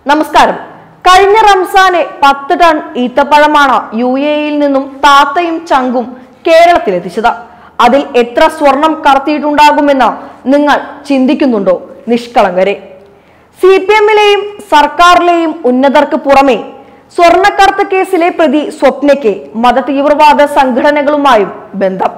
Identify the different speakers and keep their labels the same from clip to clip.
Speaker 1: നമസ്കാരം. കഴിഞ്ഞ റംസാനെ 10 ടൺ ഈത്തപ്പഴമാണ് UAE-യിൽ നിന്നും താത്തയും ചങ്കും കേരളത്തിലെത്തിച്ചത്. അതിൽ എത്ര സ്വർണം കടത്തിയിട്ടുണ്ടാകുമെന്ന് നിങ്ങൾ ചിന്തിക്കുന്നുണ്ടോ നിഷ്കളങ്കരെ? CPM-ലെയും സർക്കാരിലെയും ഉന്നതർക്ക് പുറമെ സ്വർണ്ണക്കടത്ത് കേസിലെ പ്രതി സ്വപ്നയ്ക്ക് മതതീവ്രവാദ സംഘടനകളുമായും ബന്ധം.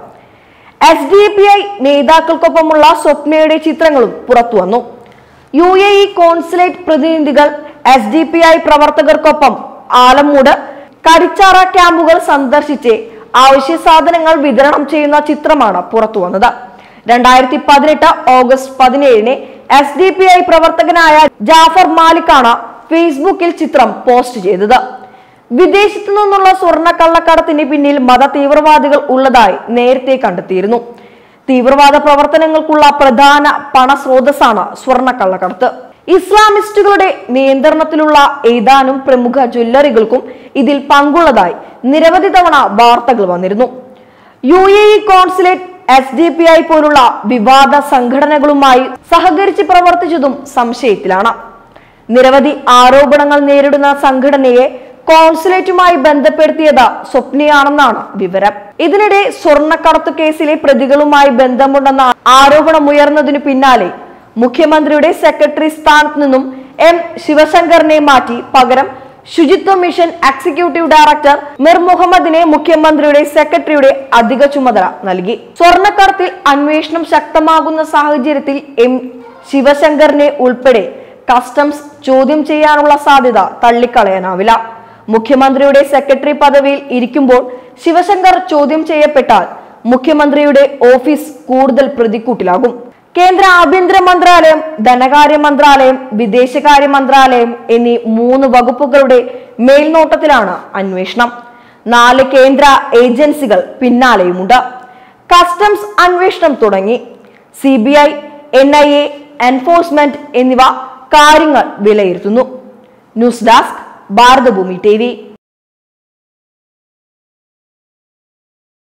Speaker 1: SDPI നേതാക്കൾക്കൊപ്പമുള്ള സ്വപ്നയുടെ ചിത്രങ്ങളും പുറത്തുവന്നു. UAE കോൺസുലേറ്റ് പ്രതിനിധികൾ SDPI പ്രവർത്തകർക്കൊപ്പം ആലമൂട്, കരിച്ചാറ ക്യാമ്പുകൾ സന്ദർശിച്ച് അവശ്യ സാധനങ്ങൾ വിതരണം ചെയ്യുന്ന ചിത്രമാണ് പുറത്തുവന്നത്. 2018 ഓഗസ്റ്റ് 17-ന് SDPI പ്രവർത്തകനായ ജാഫർ മാലിക്കാണ് ഫേസ്ബുക്കിൽ ചിത്രം പോസ്റ്റ് ചെയ്തത്. വിദേശത്തു നിന്നുള്ള സ്വർണ്ണ കള്ളക്കടത്തിന് പിന്നിൽ മത തീവ്രവാദികൾ ഉള്ളതായി നേരത്തെ കണ്ടെത്തിയിരുന്നു. തീവ്രവാദ പ്രവർത്തനങ്ങൾക്കുള്ള പ്രധാന പണസ്രോതസ്സാണ് സ്വർണ്ണ കള്ളക്കടത്ത്. ഇസ്ലാമിസ്റ്റുകളുടെ നിയന്ത്രണത്തിലുള്ള ഏതാനും പ്രമുഖ ജ്വല്ലറികൾക്കും ഇതിൽ പങ്കുള്ളതായി നിരവധി തവണ വാർത്തകൾ വന്നിരുന്നു. UAE കോൺസുലേറ്റ് SDPI പോലുള്ള വിവാദ സംഘടനകളുമായി സഹകരിച്ച് പ്രവർത്തിച്ചതും സംശയത്തിലാണ്. നിരവധി ആരോപണങ്ങൾ നേരിടുന്ന സംഘടനയെ കോൺസുലേറ്റുമായി ബന്ധപ്പെടുത്തിയത് സ്വപ്നയാണെന്നാണ് വിവരം. ഇതിനിടെ സ്വർണ്ണക്കടത്തു കേസിലെ പ്രതികളുമായി ബന്ധമുണ്ടെന്ന ആരോപണമുയർന്നതിനു പിന്നാലെ മുഖ്യമന്ത്രിയുടെ സെക്രട്ടറി സ്ഥാനത്ത് നിന്നും M. ശിവശങ്കറിനെ മാറ്റി പകരം ശുചിത്വ മിഷൻ എക്സിക്യൂട്ടീവ് ഡയറക്ടർ മിർ മുഹമ്മദിനെ മുഖ്യമന്ത്രിയുടെ സെക്രട്ടറിയുടെ അധിക ചുമതല നൽകി. സ്വർണ്ണക്കടത്തിൽ അന്വേഷണം ശക്തമാകുന്ന സാഹചര്യത്തിൽ M. ശിവശങ്കറിനെ ഉൾപ്പെടെ കസ്റ്റംസ് ചോദ്യം ചെയ്യാനുള്ള സാധ്യത തള്ളിക്കളയാനാവില്ല. മുഖ്യമന്ത്രിയുടെ സെക്രട്ടറി പദവിയിൽ ഇരിക്കുമ്പോൾ ശിവശങ്കർ ചോദ്യം ചെയ്യപ്പെട്ടാൽ മുഖ്യമന്ത്രിയുടെ ഓഫീസ് കൂടുതൽ പ്രതിക്കൂട്ടിലാകും. കേന്ദ്ര ആഭ്യന്തര മന്ത്രാലയം, ധനകാര്യ മന്ത്രാലയം, വിദേശകാര്യ മന്ത്രാലയം എന്നീ 3 വകുപ്പുകളുടെ മേൽനോട്ടത്തിലാണ് അന്വേഷണം. 4 കേന്ദ്ര ഏജൻസികൾ പിന്നാലെയുമുണ്ട്. കസ്റ്റംസ് അന്വേഷണം തുടങ്ങി. CBI, NIA, എൻഫോഴ്സ്മെന്റ് എന്നിവ കാര്യങ്ങൾ വിലയിരുത്തുന്നു. News desk, Bharathabhoomi TV.